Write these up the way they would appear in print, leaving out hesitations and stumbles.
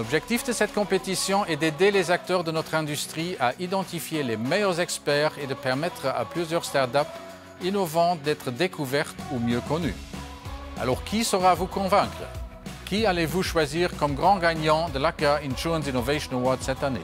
L'objectif de cette compétition est d'aider les acteurs de notre industrie à identifier les meilleurs experts et de permettre à plusieurs startups innovantes d'être découvertes ou mieux connues. Alors qui saura vous convaincre? Qui allez-vous choisir comme grand gagnant de l'ACA Insurance Innovation Award cette année?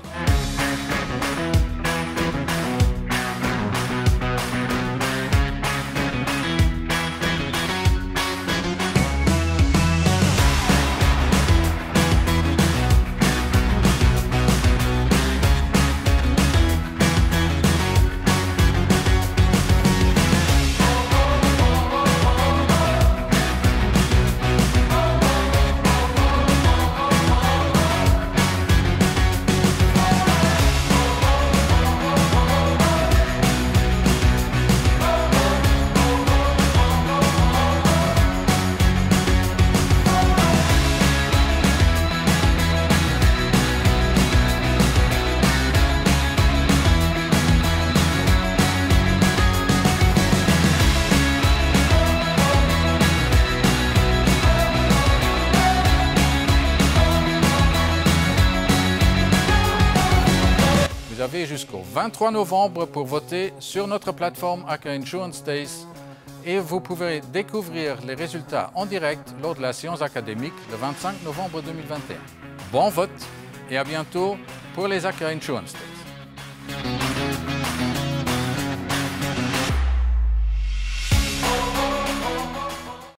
Vous avez jusqu'au 23 novembre pour voter sur notre plateforme ACA Insurance Days et vous pouvez découvrir les résultats en direct lors de la séance académique le 25 novembre 2021. Bon vote et à bientôt pour les ACA Insurance Days.